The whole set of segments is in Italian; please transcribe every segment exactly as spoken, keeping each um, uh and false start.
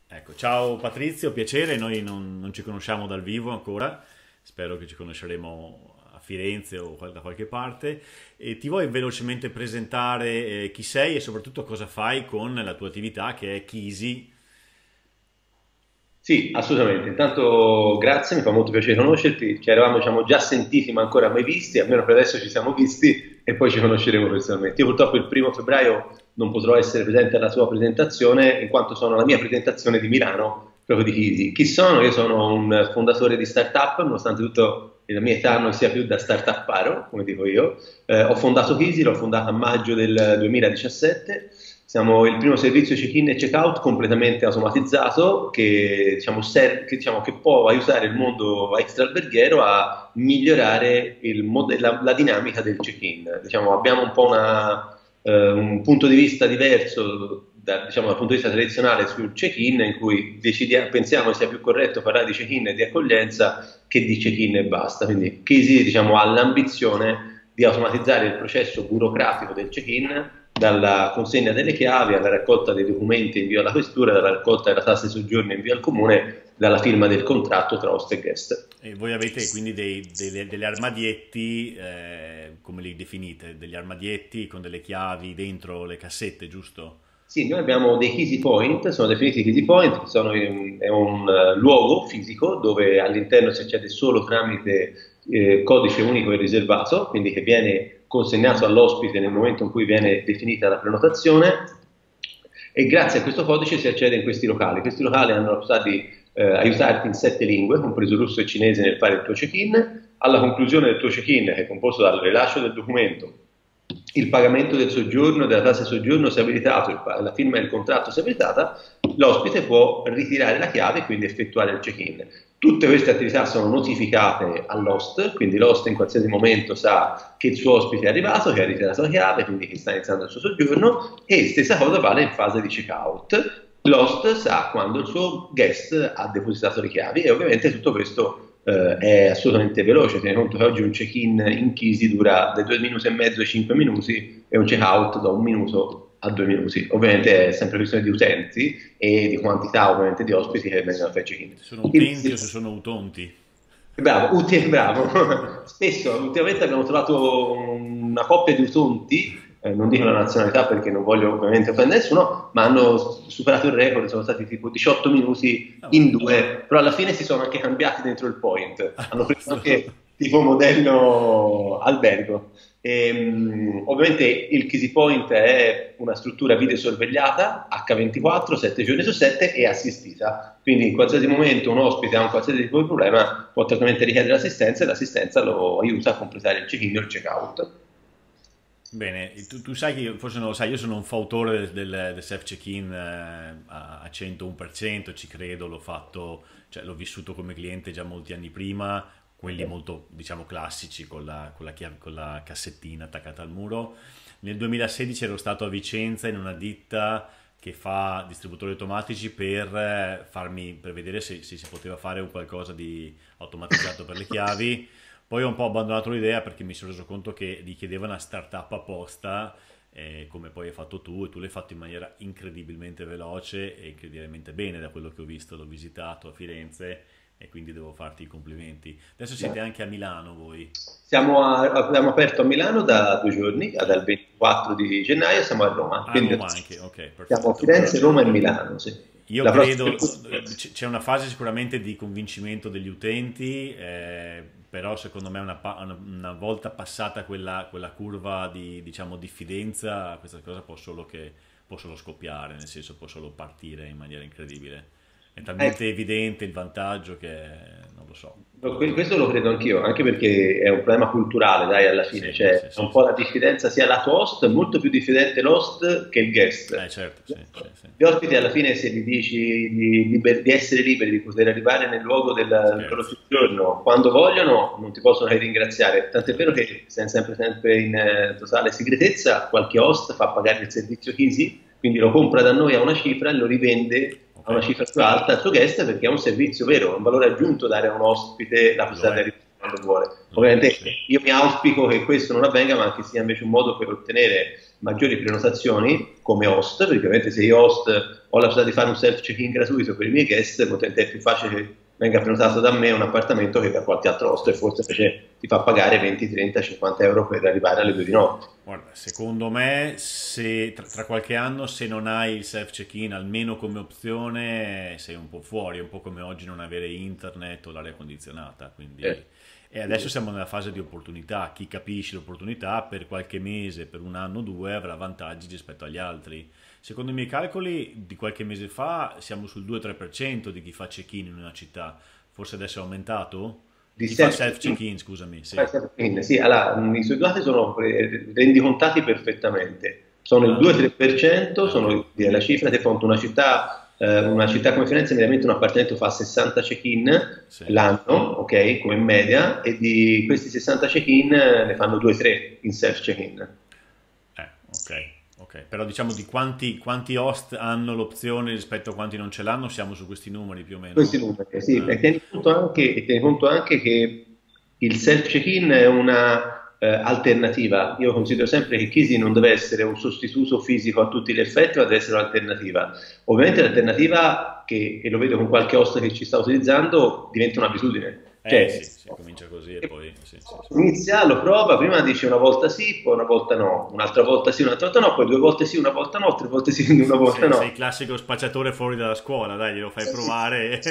Ecco, ciao Patrizio, piacere, noi non, non ci conosciamo dal vivo ancora, spero che ci conosceremo a Firenze o qual- da qualche parte. E ti vuoi velocemente presentare eh, chi sei e soprattutto cosa fai con la tua attività che è Kisi? Sì, assolutamente. Intanto grazie, mi fa molto piacere conoscerti. Ci eravamo, diciamo, già sentiti ma ancora mai visti, almeno per adesso ci siamo visti e poi ci conosceremo personalmente. Io purtroppo il primo febbraio non potrò essere presente alla sua presentazione in quanto sono alla mia presentazione di Milano, proprio di Chisi. Chi sono? Io sono un fondatore di startup, nonostante tutto la mia età non sia più da startupparo, come dico io. Eh, ho fondato Chisi, l'ho fondata a maggio del duemiladiciassette. Siamo il primo servizio check-in e check-out completamente automatizzato che, diciamo, ser- che, diciamo, che può aiutare il mondo extra-alberghiero a migliorare il mod- la, la dinamica del check-in. Diciamo, abbiamo un po' una, eh, un punto di vista diverso da- diciamo, dal punto di vista tradizionale sul check-in, in cui decidia- pensiamo sia più corretto parlare di check-in e di accoglienza che di check-in e basta. Quindi Kisi, diciamo, ha l'ambizione di automatizzare il processo burocratico del check-in, dalla consegna delle chiavi alla raccolta dei documenti invio alla questura, dalla raccolta della tassa di soggiorno invio al comune, dalla firma del contratto tra host e guest. E voi avete quindi dei, delle, delle armadietti, eh, come li definite? Degli armadietti con delle chiavi dentro le cassette, giusto? Sì, noi abbiamo dei Easy Point, sono definiti Easy Point, che sono in- è un eh, luogo fisico dove all'interno si accede solo tramite eh, codice unico e riservato, quindi che viene consegnato all'ospite nel momento in cui viene definita la prenotazione e grazie a questo codice si accede in questi locali. Questi locali hanno la possibilità di eh, aiutarti in sette lingue, compreso russo e cinese, nel fare il tuo check-in. Alla conclusione del tuo check-in, che è composto dal rilascio del documento, il pagamento del soggiorno, della tassa di soggiorno se abilitato, il pa- la firma del contratto se abilitata, l'ospite può ritirare la chiave e quindi effettuare il check-in. Tutte queste attività sono notificate all'host, quindi l'host in qualsiasi momento sa che il suo ospite è arrivato, che ha ritirato la chiave, quindi che sta iniziando il suo soggiorno e stessa cosa vale in fase di check-out. L'host sa quando il suo guest ha depositato le chiavi e ovviamente tutto questo eh, è assolutamente veloce. Tieni conto che oggi un check-in in Kisi dura dai due minuti e mezzo ai cinque minuti e un check-out da un minuto a due minuti. Ovviamente è sempre questione di utenti e di quantità ovviamente di ospiti che vengono a fare check-in. Se sono utenti o se sono utonti? Bravo, utile, bravo. Spesso, ultimamente abbiamo trovato una coppia di utonti, eh, non dico la nazionalità perché non voglio ovviamente offendere nessuno, ma hanno superato il record, sono stati tipo diciotto minuti Ah, in vabbè. due, però alla fine si sono anche cambiati dentro il point, A hanno preso posto. anche tipo modello albergo. Ehm, ovviamente il Kisi Point è una struttura videosorvegliata acca ventiquattro, sette giorni su sette e assistita. Quindi in qualsiasi momento un ospite ha un qualsiasi tipo di problema, può tranquillamente richiedere assistenza e l'assistenza lo aiuta a completare il check-in o il check-out. Bene, tu, tu sai che io- forse non lo sai, io sono un fautore del, del, del self-check-in eh, a, a centouno per cento, ci credo, l'ho fatto, cioè l'ho vissuto come cliente già molti anni prima, quelli molto, diciamo, classici con la, con la chiave- con la cassettina attaccata al muro. Nel duemilasedici ero stato a Vicenza in una ditta che fa distributori automatici per eh, farmi, per vedere se, se si poteva fare un qualcosa di automatizzato per le chiavi. Poi ho un po' abbandonato l'idea perché mi sono reso conto che richiedeva una startup apposta, eh, come poi hai fatto tu, e tu l'hai fatto in maniera incredibilmente veloce e incredibilmente bene da quello che ho visto, l'ho visitato a Firenze e quindi devo farti i complimenti. Adesso siete anche a Milano voi. Siamo a- abbiamo aperto a Milano da due giorni, dal ventiquattro di gennaio siamo a Roma, A quindi Roma anche, ok, siamo a perfetto. Firenze, Roma e Milano. Sì. Io La prossima... credo, c- c'è una fase sicuramente di convincimento degli utenti, eh, però secondo me una, pa- una- una volta passata quella, quella curva di, diciamo, diffidenza, questa cosa può solo, che, può solo scoppiare, nel senso può solo partire in maniera incredibile. È talmente Ecco. evidente il vantaggio che non lo so. No, que- questo lo credo anch'io, anche perché è un problema culturale, dai, alla fine, Sì, cioè sì, è un sì, po' sì. la diffidenza sia lato host, è molto più diffidente l'host che il Eh guest. certo, sì, sì, sì. Gli ospiti alla fine se gli dici di, liber- di essere liberi, di poter arrivare nel luogo del, del loro Scherzi. soggiorno quando vogliono, non ti possono che ringraziare. Tant'è vero che siamo sempre, sempre in eh, totale segretezza, qualche host fa pagare il servizio Easy, quindi lo compra da noi a una cifra e lo rivende Ok, a una cifra più alta al suo guest perché è un servizio vero, è un valore aggiunto dare a un ospite la lo possibilità di è. arrivare lo vuole. No, Ovviamente sì. io mi auspico che questo non avvenga, ma che sia invece un modo per ottenere maggiori prenotazioni come host, perché ovviamente se io host ho la possibilità di fare un self check-in gratuito per i miei guest, potente è più facile che venga prenotato da me un appartamento che da qualche altro host e forse invece ti fa pagare venti, trenta, cinquanta euro per arrivare alle due di notte. Guarda, secondo me, se tra, tra qualche anno, se non hai il self check-in almeno come opzione, sei un po' fuori, è un po' come oggi non avere internet o l'aria condizionata. Quindi... Eh, E adesso siamo nella fase di opportunità. Chi capisce l'opportunità per qualche mese, per un anno o due, avrà vantaggi rispetto agli altri. Secondo i miei calcoli, di qualche mese fa siamo sul due-tre per cento di chi fa check-in in una città. Forse adesso è aumentato? di Chi fa self self check-in. check-in, scusami, sì. Eh, self-check-in, sì, allora, mh, i suoi dati sono eh, rendicontati perfettamente, sono il Ah, due-tre per cento, ah, ok. sono eh, la cifra che conta una città, eh, una città come Firenze, mediamente un appartamento fa sessanta check-in Sì. l'anno, ok, come media, e di questi sessanta check-in eh, ne fanno due-tre in self-check-in. Eh, ok, ok. Però diciamo di quanti, quanti host hanno l'opzione rispetto a quanti non ce l'hanno, siamo su questi numeri più o Questi meno. numeri, sì, Ah, e tieni conto anche, e tieni conto anche che il self-check-in è una eh, alternativa. Io considero sempre che Kisi non deve essere un sostituto fisico a tutti gli effetti, ma deve essere un'alternativa. Ovviamente l'alternativa, che, e lo vedo con qualche host che ci sta utilizzando, diventa un'abitudine. eh Cioè, sì, si comincia così e poi sì, sì, sì. inizia, lo prova, prima dice una volta sì, poi una volta no, un'altra volta sì, un'altra volta no, poi due volte sì, una volta no, tre volte sì, una volta Sei, sei il no. classico spacciatore fuori dalla scuola, dai, glielo fai Sì, sì, sì. provare.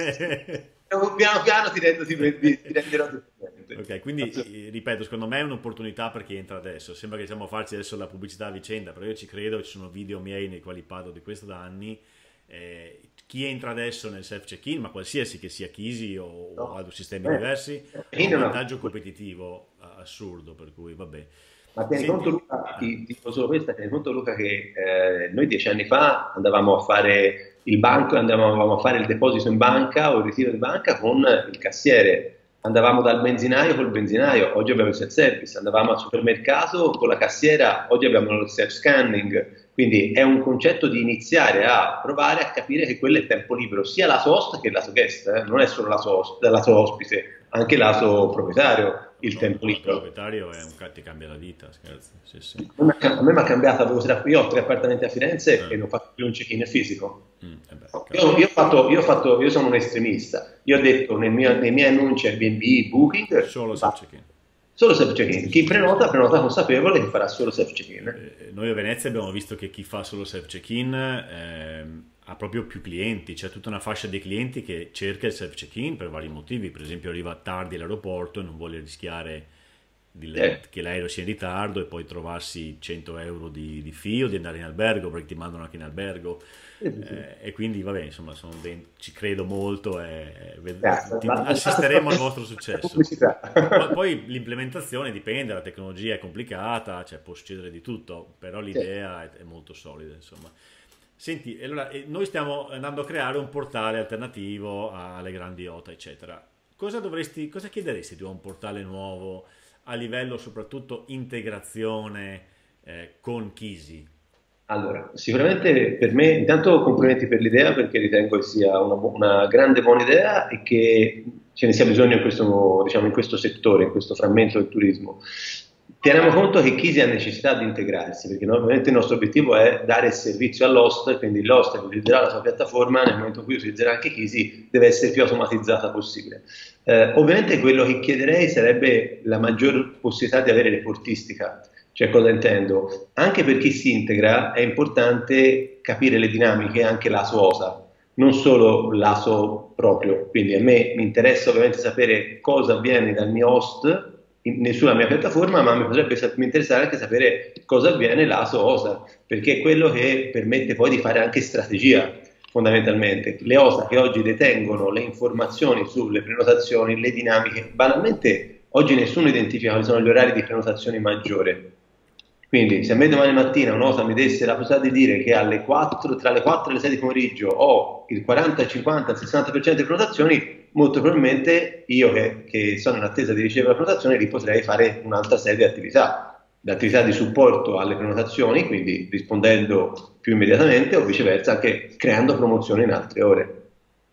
Piano piano ti, rendo, ti, prendi- ti renderò dipendente. Ok, quindi eh, ripeto, secondo me è un'opportunità per chi entra adesso. Sembra che stiamo a farci adesso la pubblicità a vicenda, però io ci credo, ci sono video miei nei quali parlo di questo da anni. Eh, chi entra adesso nel self check-in, ma qualsiasi che sia Kisi o, o No. ha sistemi Eh, diversi, ha in un una- vantaggio competitivo eh, assurdo, per cui vabbè. Ma tieni conto, Senti, Luca, eh, ti, ti dico solo questa, tieni conto, Luca, che eh, noi dieci anni fa andavamo a fare il banco, andavamo a fare il deposito in banca o il ritiro in banca con il cassiere, andavamo dal benzinaio col benzinaio, oggi abbiamo il self-service, andavamo al supermercato con la cassiera, oggi abbiamo il self-scanning, quindi è un concetto di iniziare a provare a capire che quello è tempo libero, sia lato host che lato guest, eh, non è solo lato, host, lato ospite, anche lato proprietario, il pro- tempo lato libero. proprietario è un ca- ti cambia la vita, scherzi. Sì, sì. A me mi ha cambiato, avevo tre, io ho tre appartamenti a Firenze Eh, e non faccio più un check-in fisico. mm, eh beh, Io, cavolo. io ho fatto, io ho fatto- io sono un estremista. Io ho detto nel mio- nei miei annunci Airbnb, Booking, Solo si self fa check-in. solo self check-in. Chi Sì, sì, sì. prenota, prenota consapevole che farà solo self check-in. Eh, Noi a Venezia abbiamo visto che chi fa solo self check-in ehm, ha proprio più clienti, c'è tutta una fascia di clienti che cerca il self check-in per vari motivi, per esempio arriva tardi all'aeroporto e non vuole rischiare di- Eh, che l'aereo sia in ritardo e poi trovarsi cento euro di, di fee o di andare in albergo perché ti mandano anche in albergo. sì, sì, sì. Eh, e quindi vabbè, insomma, sono den- ci credo molto e, e ved- Grazie, ti- ma- ma- assisteremo al vostro ma- successo. pubblicità. Poi, poi l'implementazione dipende, la tecnologia è complicata, cioè può succedere di tutto, però Sì. l'idea è, è molto solida, insomma. Senti, allora, eh, noi stiamo andando a creare un portale alternativo alle grandi I O T A, eccetera. Cosa dovresti, cosa chiederesti tu a un portale nuovo a livello soprattutto integrazione eh, con Kisi? Allora, sicuramente per me, intanto complimenti per l'idea perché ritengo che sia una, bu- una grande buona idea e che ce ne sia bisogno in questo, diciamo, in questo settore, in questo frammento del turismo. Teniamo conto che Kisi ha necessità di integrarsi, perché no, ovviamente il nostro obiettivo è dare il servizio all'host, quindi l'host che utilizzerà la sua piattaforma, nel momento in cui utilizzerà anche Kisi, deve essere più automatizzata possibile. Eh, ovviamente quello che chiederei sarebbe la maggior possibilità di avere reportistica. Cioè, cosa intendo? Anche per chi si integra è importante capire le dinamiche anche lato O S A, non solo lato proprio. Quindi a me mi interessa ovviamente sapere cosa avviene dal mio host in, sulla mia piattaforma, ma mi potrebbe mi interessare anche sapere cosa avviene lato O S A, perché è quello che permette poi di fare anche strategia, fondamentalmente. Le O S A che oggi detengono le informazioni sulle prenotazioni, le dinamiche, banalmente oggi nessuno identifica quali sono gli orari di prenotazione maggiore. Quindi se a me domani mattina un O S A mi desse la possibilità di dire che alle quattro, tra le quattro e le sei di pomeriggio ho il quaranta, il cinquanta, il sessanta per cento di prenotazioni, molto probabilmente io che, che sono in attesa di ricevere la prenotazione lì potrei fare un'altra serie di attività, di attività di supporto alle prenotazioni, quindi rispondendo più immediatamente o viceversa anche creando promozioni in altre ore.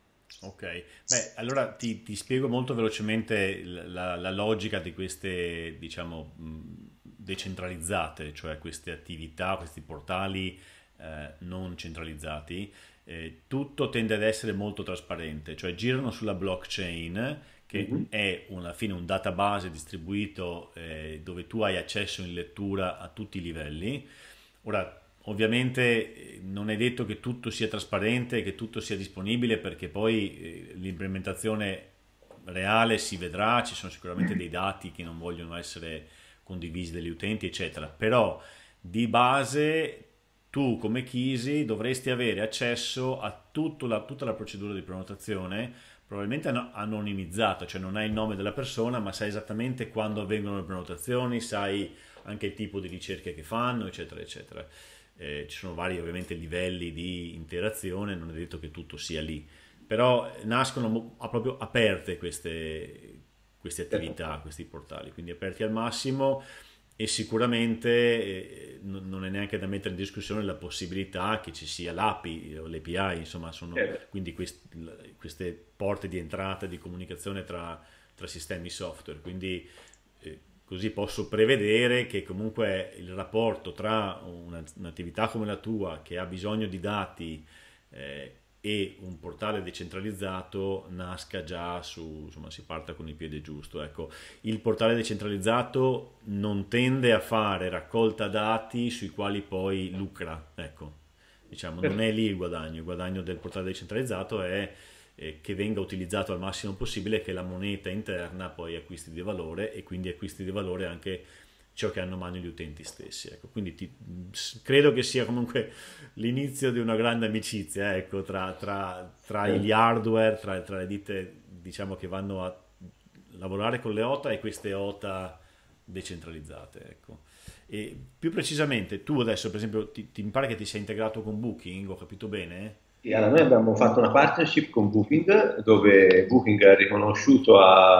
Ok, beh, allora ti, ti spiego molto velocemente la, la logica di queste, diciamo, mh, decentralizzate, cioè queste attività, questi portali eh, non centralizzati. Eh, tutto tende ad essere molto trasparente, cioè girano sulla blockchain, che Mhm. è alla fine un database distribuito eh, dove tu hai accesso in lettura a tutti i livelli. Ora, ovviamente eh, non è detto che tutto sia trasparente, che tutto sia disponibile, perché poi eh, l'implementazione reale si vedrà, ci sono sicuramente dei dati che non vogliono essere condivisi dagli utenti, eccetera. Però di base tu come Kisi dovresti avere accesso a tutto la- tutta la procedura di prenotazione, probabilmente an- anonimizzata, cioè non hai il nome della persona, ma sai esattamente quando avvengono le prenotazioni, sai anche il tipo di ricerche che fanno, eccetera, eccetera. Eh, ci sono vari ovviamente livelli di interazione, non è detto che tutto sia lì, però nascono mo- a- proprio aperte queste, queste attività, questi portali, quindi aperti al massimo e sicuramente eh, non non è neanche da mettere in discussione la possibilità che ci sia l'A P I o l'A P I, insomma, sono Certo. quindi quest- queste porte di entrata di comunicazione tra, tra sistemi software, quindi eh, così posso prevedere che comunque il rapporto tra una- un'attività come la tua che ha bisogno di dati eh, e un portale decentralizzato nasca già su, insomma, si parta con il piede giusto. Ecco, il portale decentralizzato non tende a fare raccolta dati sui quali poi lucra, ecco, diciamo, non è lì il guadagno, il guadagno del portale decentralizzato è eh, che venga utilizzato al massimo possibile, che la moneta interna poi acquisti di valore e quindi acquisti di valore anche ciò che hanno a mano gli utenti stessi. Ecco, quindi ti- credo che sia comunque l'inizio di una grande amicizia, ecco, tra, tra- tra gli Certo. hardware, tra, tra le ditte diciamo, che vanno a lavorare con le O T A e queste O T A decentralizzate. Ecco. E più precisamente, tu adesso per esempio ti, ti mi pare che ti sei integrato con Booking, ho capito bene? Sì, allora, noi abbiamo fatto una partnership con Booking, dove Booking ha riconosciuto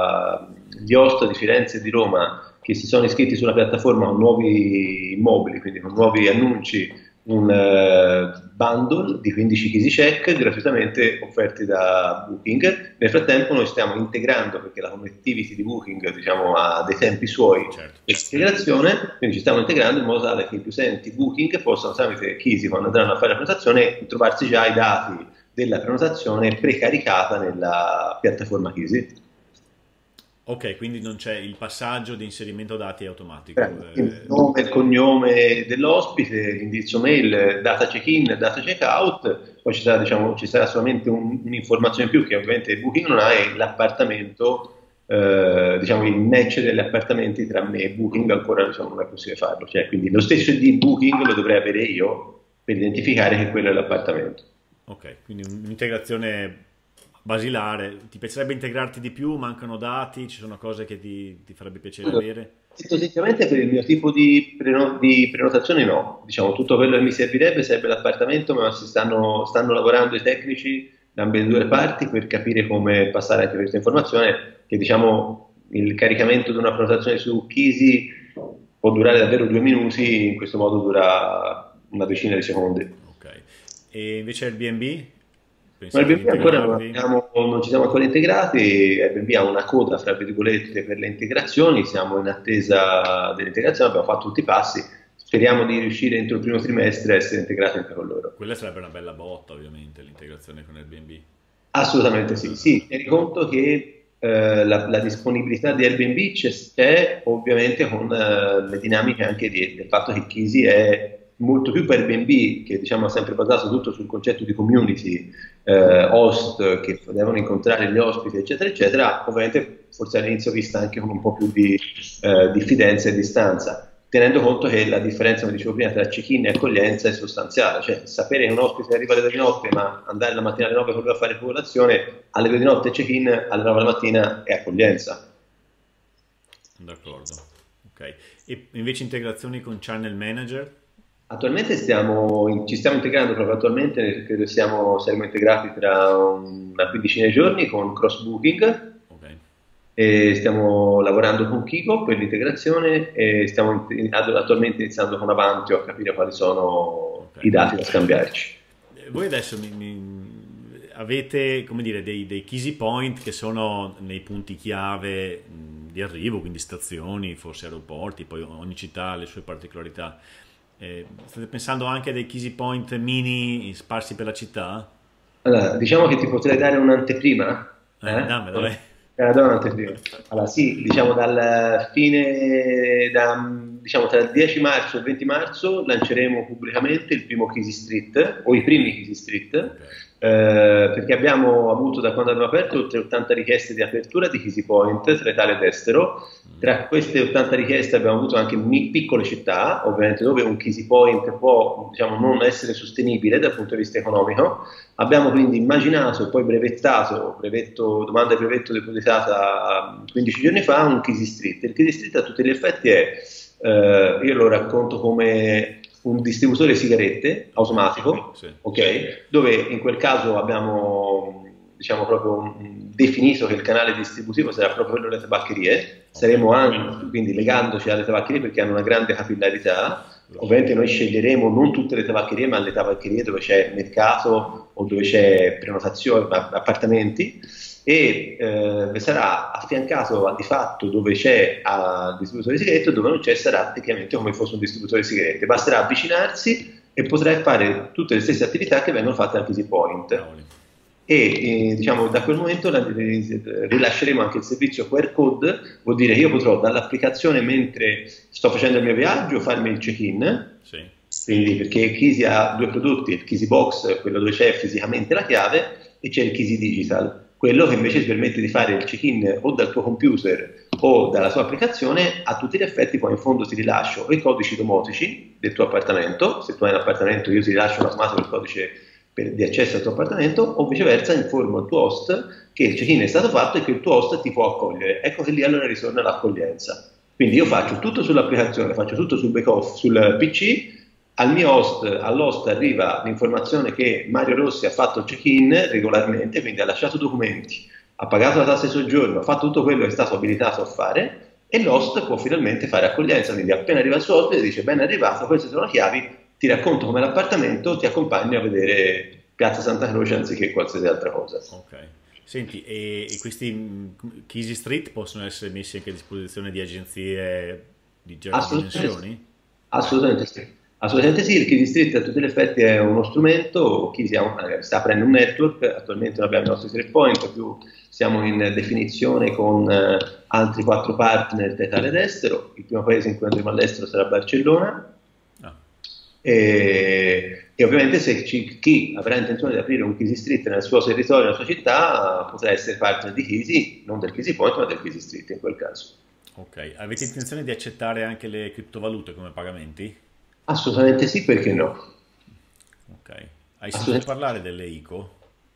agli host di Firenze e di Roma che si sono iscritti sulla piattaforma con nuovi immobili, quindi con nuovi annunci, un eh, bundle di quindici Easy Check gratuitamente offerti da Booking. Nel frattempo noi stiamo integrando, perché la connectivity di Booking, diciamo, ha dei tempi suoi Certo. di integrazione, quindi ci stiamo integrando in modo tale che gli utenti Booking possano tramite Kisi, quando andranno a fare la prenotazione, trovarsi già i dati della prenotazione precaricata nella piattaforma Kisi. Ok, quindi non c'è il passaggio di inserimento dati automatico. Prendo il eh, nome e cognome dell'ospite, l'indirizzo mail, data check-in, data check-out, poi ci sarà, diciamo, ci sarà solamente un- un'informazione in più che ovviamente Booking non ha, è l'appartamento, eh, diciamo il match degli appartamenti tra me e Booking ancora, diciamo, non è possibile farlo, cioè, quindi lo stesso I D Booking lo dovrei avere io per identificare che quello è l'appartamento. ok, quindi un'integrazione basilare. Ti piacerebbe integrarti di più? Mancano dati? Ci sono cose che ti, ti farebbe piacere Allora, avere? detto sinceramente, per il mio tipo di, preno- di prenotazione no, diciamo tutto quello che mi servirebbe sarebbe l'appartamento, ma si stanno, stanno lavorando i tecnici da ambedue le parti per capire come passare anche questa informazione, che diciamo il caricamento di una prenotazione su Kisi può durare davvero due minuti, in questo modo dura una decina di secondi. Ok. E invece Airbnb? Ma Pensato di Airbnb ancora non, integrarvi? abbiamo- non ci siamo ancora integrati, Airbnb ha una coda, fra virgolette, per le integrazioni, siamo in attesa dell'integrazione, abbiamo fatto tutti i passi, speriamo di riuscire entro il primo trimestre a essere integrati anche con loro. Quella sarebbe una bella botta, ovviamente, l'integrazione con Airbnb. Assolutamente sì, sì, tieni conto che eh, la, la disponibilità di Airbnb c'è, c'è ovviamente con eh, le dinamiche anche di- del fatto che Kisi è molto più per Airbnb, che diciamo ha sempre basato tutto sul concetto di community, eh, host che devono incontrare gli ospiti, eccetera, eccetera, ovviamente forse all'inizio vista anche con un po' più di eh, diffidenza e distanza, tenendo conto che la differenza, come dicevo prima, tra check-in e accoglienza è sostanziale, cioè sapere che un ospite arriva alle due di notte, ma andare la mattina alle nove con lui a fare colazione, alle due di notte è check-in, alle nove la mattina è accoglienza. D'accordo. Ok. E invece integrazioni con Channel Manager? Attualmente stiamo in- ci stiamo integrando proprio attualmente, credo siamo, saremo integrati tra una quindicina di giorni con Cross Booking Ok. e stiamo lavorando con Kiko per l'integrazione e stiamo in- attualmente iniziando con Avantio a capire quali sono Ok. i dati da scambiarci. Eh, Voi adesso mi- mi- avete, come dire, dei, dei Key Point che sono nei punti chiave mh, di arrivo, quindi stazioni, forse aeroporti, poi ogni città ha le sue particolarità. Eh, state pensando anche a dei Key Point mini sparsi per la città? Allora, diciamo che ti potrei dare un'anteprima, Eh, eh? dammela, dai. Te la do un'anteprima. Allora, sì, diciamo dal fine, da, diciamo tra il dieci marzo e il venti marzo lanceremo pubblicamente il primo Kisi Street, o i primi Kisi Street, Ok. eh, perché abbiamo avuto da quando abbiamo aperto oltre ottanta richieste di apertura di Kisi Point tra Italia ed estero. Tra queste ottanta richieste abbiamo avuto anche mi- piccole città, ovviamente dove un Kisi Point può, diciamo, non essere sostenibile dal punto di vista economico. Abbiamo quindi immaginato e poi brevettato, brevetto, domanda di brevetto depositata quindici giorni fa, un Kisi Street. Il Kisi Street a tutti gli effetti è, eh, io lo racconto come un distributore sigarette automatico, Sì. ok? Dove in quel caso abbiamo, diciamo, proprio un- definito che il canale distributivo sarà proprio quello delle tabaccherie. Saremo anche, quindi legandoci alle tabaccherie perché hanno una grande capillarità. Ovviamente noi sceglieremo non tutte le tabaccherie, ma le tabaccherie dove c'è mercato o dove c'è prenotazione, ma- appartamenti, e eh, sarà affiancato di fatto dove c'è al distributore di sigarette, dove non c'è sarà tecnicamente come fosse un distributore di sigarette. Basterà avvicinarsi e potrai fare tutte le stesse attività che vengono fatte al Easy Point. Cavoli. E eh, diciamo, da quel momento la- rilasceremo anche il servizio Q R code, vuol dire che io potrò dall'applicazione mentre sto facendo il mio viaggio farmi il check-in, Sì. quindi perché Kisi ha due prodotti, il Kisi Box, quello dove c'è fisicamente la chiave, e c'è il Kisi Digital, quello che invece ti permette di fare il check-in o dal tuo computer o dalla sua applicazione. A tutti gli effetti poi in fondo ti rilascio o i codici domotici del tuo appartamento, se tu hai un appartamento io ti rilascio in automatico il codice per, di accesso al tuo appartamento, o viceversa informo il tuo host che il check-in è stato fatto e che il tuo host ti può accogliere. Ecco che lì allora ritorna l'accoglienza. Quindi io faccio tutto sull'applicazione, faccio tutto sul back off, sul P C, al mio host, all'host arriva l'informazione che Mario Rossi ha fatto il check-in regolarmente, quindi ha lasciato documenti, ha pagato la tassa di soggiorno, ha fatto tutto quello che è stato abilitato a fare, e l'host può finalmente fare accoglienza. Quindi appena arriva il suo ospite dice ben arrivato, queste sono le chiavi, ti racconto com'è l'appartamento, ti accompagno a vedere Piazza Santa Croce anziché qualsiasi altra cosa. Ok. Senti, e, e questi mh, Kisi Street possono essere messi anche a disposizione di agenzie di certi Assolutamente sì. dimensioni? Assolutamente sì. Assolutamente sì, il Key Street a tutti gli effetti è uno strumento. Key sta aprendo un network, attualmente noi abbiamo i nostri tre point, più siamo in definizione con eh, altri quattro partner da Italia ed estero. Il primo paese in cui andremo all'estero sarà Barcellona. Ah, E, e ovviamente se ci- chi avrà intenzione di aprire un Key Street nel suo territorio, nella sua città, potrà essere partner di Key, non del Key Point ma del Key Street in quel caso. ok. Avete intenzione di accettare anche le criptovalute come pagamenti? Assolutamente sì, perché no? Ok. Hai sentito Assolutamente. parlare delle I C O?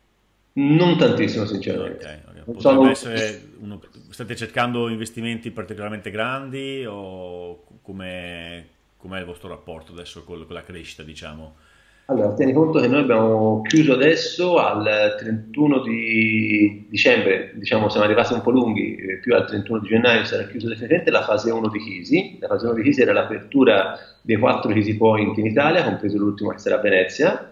Non tantissimo, Ok, sinceramente. ok. Non Potrebbe sono... essere uno... State cercando investimenti particolarmente grandi o come com'è il vostro rapporto adesso con, con la crescita, diciamo? Allora, tieni conto che noi abbiamo chiuso adesso al trentuno di dicembre, diciamo siamo arrivati un po' lunghi, eh, più al trentuno di gennaio sarà chiuso definitivamente la fase uno di Kisi. La fase uno di Kisi era l'apertura dei quattro Kisi Point in Italia, compreso l'ultimo che sarà a Venezia.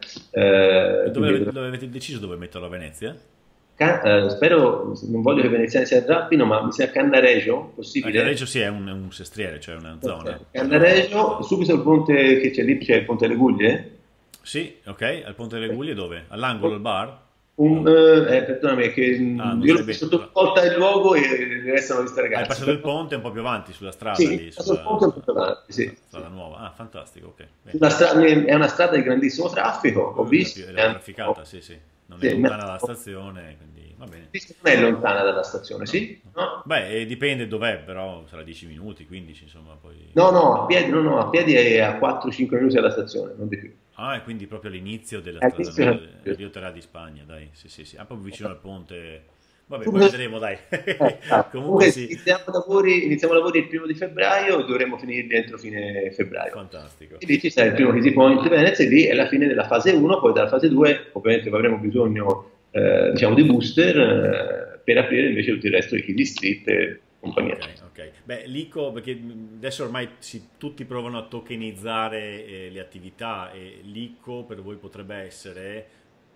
E Eh, dove, quindi ave- dove avete deciso dove metterlo a Venezia? Ca- eh, spero, non voglio che i veneziani si arrabbino, ma mi sa Cannaregio, A possibile? Reggio sì, è un, è un sestriere, cioè una zona, Ok. però... Cannaregio, subito il ponte che c'è lì, c'è il ponte delle Guglie. Sì, ok, al Ponte delle Guglie dove? All'angolo, il bar? Un, No. eh, eh, perdonami, che Ah, mh, non io sai l'ho visto bene. due volte il luogo e restano questi Hai ragazzi. passato il Però, ponte un po' più avanti, sulla strada sì, lì, passo il sulla, ponte un po' più avanti, sulla sì, strada sì. nuova. Ah, fantastico, ok. Bene. Sulla stra- è una strada di grandissimo traffico, ho Uh, la più- visto. è che la più hanno- trafficata, sì, sì. Non è sì, mi lontana dalla hanno- stazione, quindi va bene. visto che non è lontana dalla stazione, No, sì? no. No? Beh, eh, dipende dov'è, però sarà dieci minuti, quindici, insomma, poi... No, no, a piedi, no, no, a piedi è a quattro cinque minuti dalla stazione, non di più. Ah, e quindi proprio all'inizio della strada All'inizio nuova, è eh, Rio Terra di Spagna, dai, sì, sì, sì. Ah, proprio vicino al ponte... Vabbè, poi subito- vedremo, dai. eh, esatto. Comunque Comunque sì, iniziamo lavori, iniziamo lavori il primo di febbraio e dovremo finirli entro fine febbraio. fantastico. E lì ci sarà il primo Easy Point Venezia e lì è la fine della fase uno, poi dalla fase due ovviamente avremo bisogno eh, diciamo di booster eh, per aprire invece tutto il resto di Easy Street e compagnia. Ok, ok. Beh, l'I C O, perché mh, adesso ormai si- tutti provano a tokenizzare eh, le attività e l'I C O per voi potrebbe essere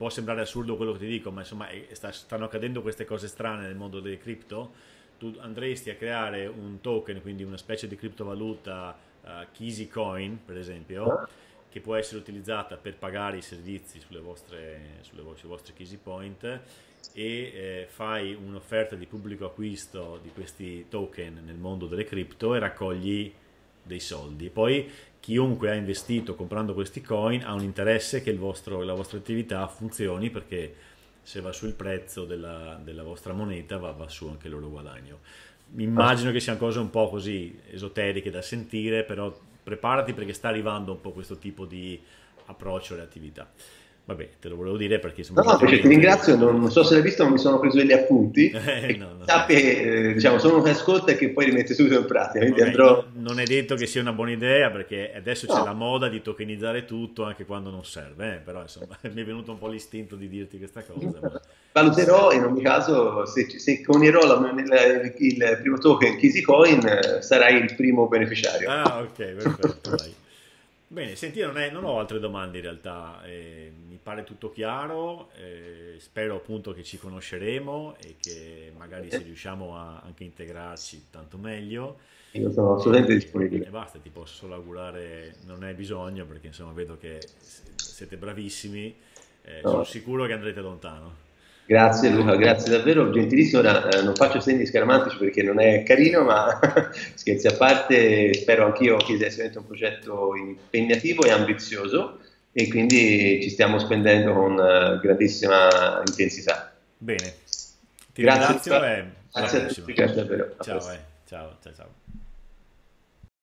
può sembrare assurdo quello che ti dico, ma insomma è- sta- stanno accadendo queste cose strane nel mondo delle cripto. Tu andresti a creare un token, quindi una specie di criptovaluta, uh, Kizzy Coin, per esempio, Ah, che può essere utilizzata per pagare i servizi sulle vostre, sulle vo- sui vostri Kizzy Point e eh, fai un'offerta di pubblico acquisto di questi token nel mondo delle cripto e raccogli dei soldi. Poi chiunque ha investito comprando questi coin ha un interesse che il vostro- la vostra attività funzioni, perché se va su il prezzo della, della vostra moneta va, va su anche il loro guadagno. Mi immagino che siano cose un po' così esoteriche da sentire, però preparati perché sta arrivando un po' questo tipo di approccio alle attività. Vabbè, te lo volevo dire perché no, insomma no, invece ti ultimamente... ringrazio, non, non so se l'hai visto, ma mi sono preso degli appunti Eh, e no, no. sa che eh, diciamo, sono uno che ascolta e che poi rimette subito in pratica, quindi Vabbè, andrò... non, non è detto che sia una buona idea perché adesso c'è la No, moda di tokenizzare tutto anche quando non serve, eh, però insomma mi è venuto un po' l'istinto di dirti questa cosa. Ma... valuterò in ogni caso se, se conierò la- il, il primo token Kizzycoin, eh, sarai il primo beneficiario. Ah, ok, perfetto, dai. Bene, senti, io non, è- non ho altre domande in realtà, eh, mi pare tutto chiaro, eh, spero appunto che ci conosceremo e che magari se riusciamo a anche integrarci tanto meglio. Io sono assolutamente E, e disponibile. basta, ti posso solo augurare, non hai bisogno perché insomma vedo che s- siete bravissimi, eh, sono No. sicuro che andrete lontano. Grazie Luca, grazie davvero, gentilissimo. Ora, eh, non faccio segni scaramantici perché non è carino, ma scherzi a parte, spero anch'io che sia sicuramente un progetto impegnativo e ambizioso e quindi ci stiamo spendendo con eh, grandissima intensità. Bene, ti Grazie ringrazio Luca, e alla grazie a prossima. tutti, grazie davvero. A Ciao, presto. eh. Ciao, ciao, ciao.